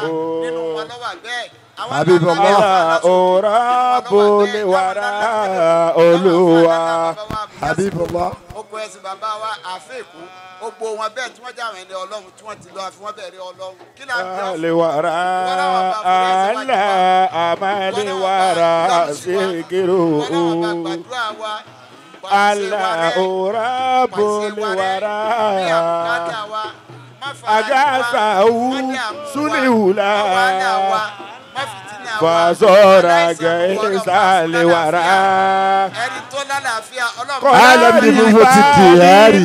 nínú wọn lọ́wọ́ bẹ́ẹ̀. Habibullah Rabbul wara Olúwa. Habibullah. ó kọ ẹ̀sìn bàbá wa àfẹ́kù ó gbó wọn bẹ́ẹ̀ tí wọ́n jáwé ní ọlọ́run tí wọ́n ti lọ àfi wọ́n bẹ̀rẹ̀ ọlọ́run kí là ń bẹ̀ ọ́ lè wàrà àlà àmàlè wàrà síkírù àlà Rabbul wara agasawu suliwula fasora gaisa lè wàrà. Alam ni mo ti tiyari.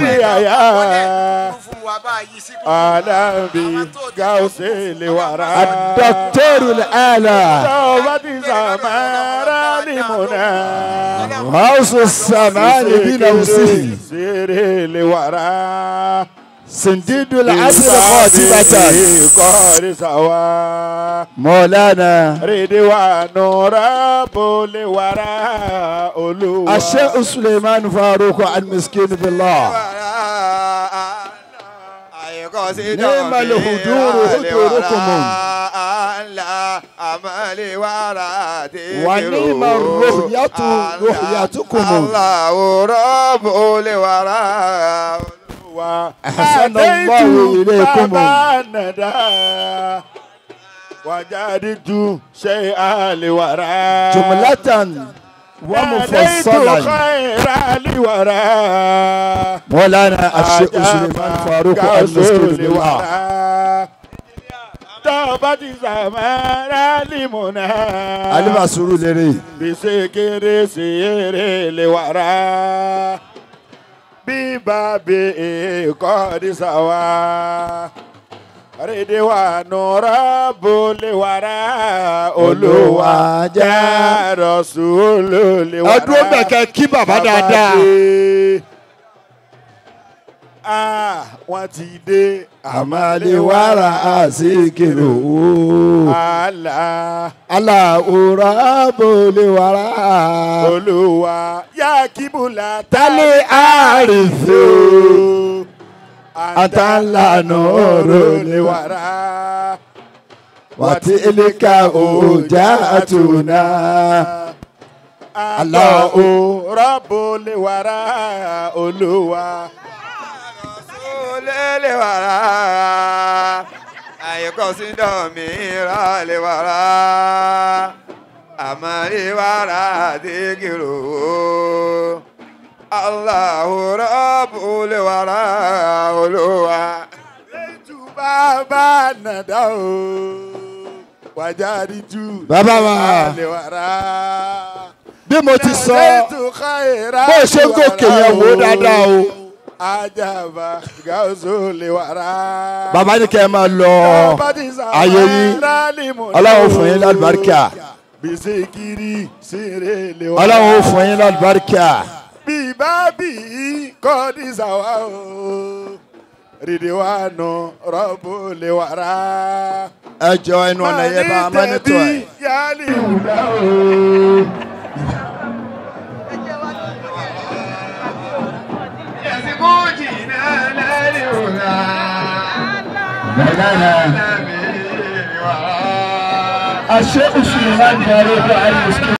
Alambi gause lè wàrà. Ad-Doktor al-Ala. Tawbati samara limuna. Hausu samani binafsi. Sire lè wàrà. Sindidul asr khatibatan. Qari sawa. Maulana. Ridwanu Rabbul wara Olúwa. Ash-Sheikh Suleiman Farouk al-Miskin billah. نعم الهدور هدوركم ونعم الرؤية رؤيتكم. الله رب الورى أحسن الله إليكم. وجدت شيئا لورا جملة ومفصلا. مولانا الشيخ سليمان فاروق المسكين بالله. Tawbati samara limuna. Alima suru lere. Bisikiri sire le wara. Bibabi qadi sawa. Ridwanu Rabbul wara Olúwa ja Rasulul wara. Ọdún bẹ̀kẹ́ kí bàbá dáadáa. Wọ́n ti dé. Àmàlè wàrà àsìkèrò. Allahu Rabbul wara Olúwa yá kíbùlà tálẹ̀ àrífò. Atala nurul wara. Watilka hujjatuna. Allahu Rabbul wara Olúwa. Lele wara, ayoko sindo mira le wara, amari wara digiru. Allahu Rabbul wara Olúwa. Leju baba nada o, wajari ju. Bàbá wa. Le wara. Bí mo ti sọ, bó ṣe ń gòkè yẹn wò dáadáa o. Ajaba gauzo le wara. Bàbá ní kẹ́ ẹ máa lọ ayé yín. Ọlọ́run fún yín lálùbáríkà. Bisikiri sire le wara. Ọlọ́run fún yín lálùbáríkà. Bibabi qadi sawa o. Ridwanu Rabbul wara. Ẹ jọ ẹnu ọ̀nà yẹn bá a máa ní tó ẹ̀. Yali wùdá o. الشيخ سليمان فاروق المسكين